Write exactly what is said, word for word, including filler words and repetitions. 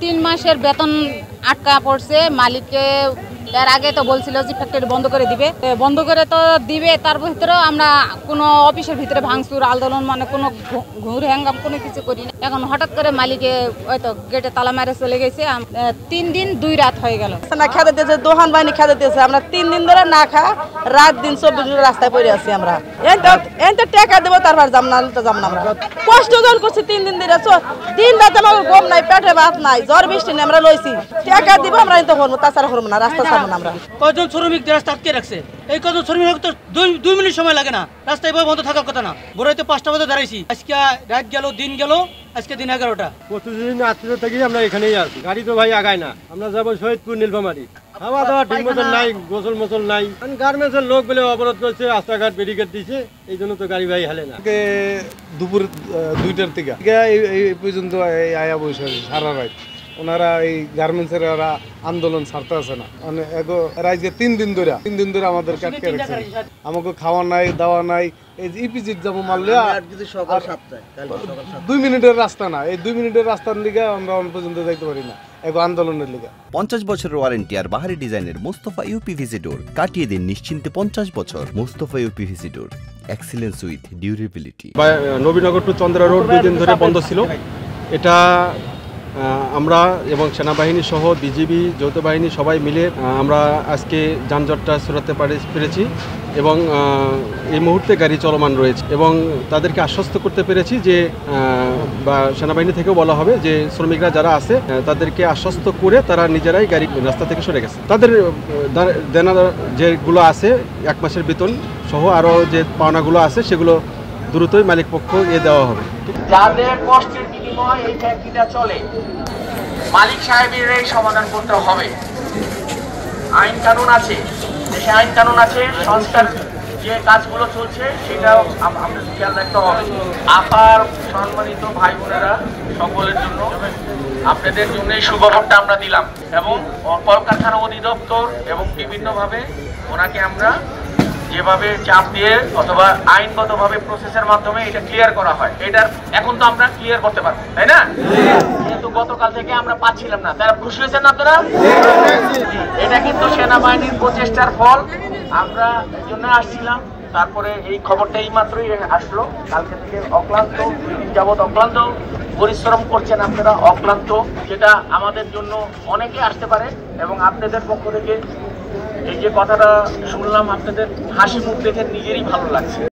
তিন মাসের বেতন আটকা পড়ছে। মালিককে এর আগে তো বলছিল যে ফ্যাক্টরি বন্ধ করে দিবে, বন্ধ করে তো দিবে, তার ভিতরেও আমরা কোনো অফিসের ভিতরে ভাঙচুর আন্দোলন মানে কোনো ঘুর হ্যাঙ্গাম কোনো কিছু করি না। এখন হঠাৎ করে মালিকে হয়তো গেটে তালা মেরে চলে গেছে। তিন দিন দুই রাত হয়ে গেল না খেতে দিয়েছে, দোকান বাহিনী খেতে দিয়েছে। আমরা তিন দিন ধরে না খা রাত দিন চব্বিশ ঘন্টা রাস্তায় পড়ে আছি। আমরা এই তো টাকা দেবো, তারপর যাম না তো যাম না। আমরা কষ্ট জন করছি তিন দিন ধরে, দিন রাত আমার গম নাই, পেটে ভাত নাই, জ্বর বৃষ্টি নেই। আমরা লইছি টাকা দিব, আমরা তো করবো, তাছাড়া করবো না, রাস্তা ছাড়বো না। আমরা কয়জন শ্রমিক রাস্তা আটকে রাখছে, এই কজন শ্রমিক তো দুই দুই মিনিট সময় লাগে না, রাস্তায় বন্ধ থাকার কথা না। ভোরাইতে পাঁচটা বাজে দাঁড়াইছি, আজকে রাত গেল দিন গেল, আজকে দিন এগারোটা। প্রতিদিন আত্মীয় থেকে আমরা এখানেই আছি, গাড়ি তো ভাই আগায় না। আমরা যাবো শহীদপুর নীলফামারী, খাওয়া দাওয়া ঠিক মতন নাই, গোসল মোসল নাই। গার্মেন্টসের লোক বলে অবরোধ করছে, রাস্তাঘাট ব্যারিকেড দিচ্ছে, এই জন্য তো গাড়ি ভাই হালে না। দুপুর দুইটার থেকে এই পর্যন্ত আয়া বসে সারা রাত ওনারা এই গার্মেন্টসের ওরা আন্দোলন ছাড়তে আসে না। মানে আজকে তিন দিন ধরে তিন দিন ধরে আমাদের কাটকে রাখছে, আমাকে খাওয়া নাই দাওয়া নাই। এই যে ইপিজিট যাবো মারলে দুই মিনিটের রাস্তা না, এই দুই মিনিটের রাস্তার লিগে আমরা পর্যন্ত যাইতে পারি না, এক আন্দোলনের লিগে। পঞ্চাশ বছরের ওয়ারেন্টি আর বাহারি ডিজাইনের মোস্তফা ইউপিভিসি ডোর, কাটিয়ে দিন নিশ্চিন্তে পঞ্চাশ বছর। Mustafa UPVC door, excellence with durability. Nabinagar to Chandra road দুই দিন ধরে বন্ধ ছিল। এটা আমরা এবং সেনাবাহিনী সহ বিজিবি যৌথ বাহিনী সবাই মিলে আমরা আজকে যানজটটা সরাতে পেরেছি এবং এই মুহূর্তে গাড়ি চলমান রয়েছে এবং তাদেরকে আশ্বস্ত করতে পেরেছি যে বা সেনাবাহিনী থেকেও বলা হবে যে শ্রমিকরা যারা আছে তাদেরকে আশ্বস্ত করে তারা নিজেরাই গাড়ি রাস্তা থেকে সরে গেছে। তাদের দেনা যেগুলো আছে এক মাসের বেতন সহ আরও যে পাওনাগুলো আছে সেগুলো দ্রুতই মালিক পক্ষ এ দেওয়া হবে। যাদের কষ্টের বিনিময়ে এই ফ্যাক্টরিটা চলে, মালিক সাহেবের এই সমাধান করতে হবে। আইন কানুন আছে, দেশে আইন কানুন আছে, সংস্কার যে কাজগুলো চলছে সেটাও আমাদের খেয়াল রাখতে হবে। আপার সম্মানিত ভাই বোনেরা সকলের জন্য আপনাদের জন্য এই সুখবরটা আমরা দিলাম এবং কলকারখানা অধিদপ্তর এবং বিভিন্নভাবে ওনাকে আমরা যেভাবে চাপ দিয়ে অথবা আইনগতভাবে প্রসেসের মাধ্যমে এটা ক্লিয়ার করা হয়, এটার এখন তো আমরা ক্লিয়ার করতে পারবো, তাই না? কিন্তু গতকাল থেকে আমরা পাচ্ছিলাম না, তারা খুশি হয়েছেন আপনারা? এটা কিন্তু সেনাবাহিনীর প্রচেষ্টার ফল। আমরা এই জন্য আসছিলাম, তারপরে এই খবরটা এই মাত্রই আসলো। কালকে থেকে অক্লান্ত যাবৎ অক্লান্ত পরিশ্রম করছেন আপনারা, অক্লান্ত, যেটা আমাদের জন্য অনেকে আসতে পারে এবং আপনাদের পক্ষ থেকে এই যে কথাটা শুনলাম, আপনাদের হাসি মুখ দেখে নিজেরই ভালো লাগছে।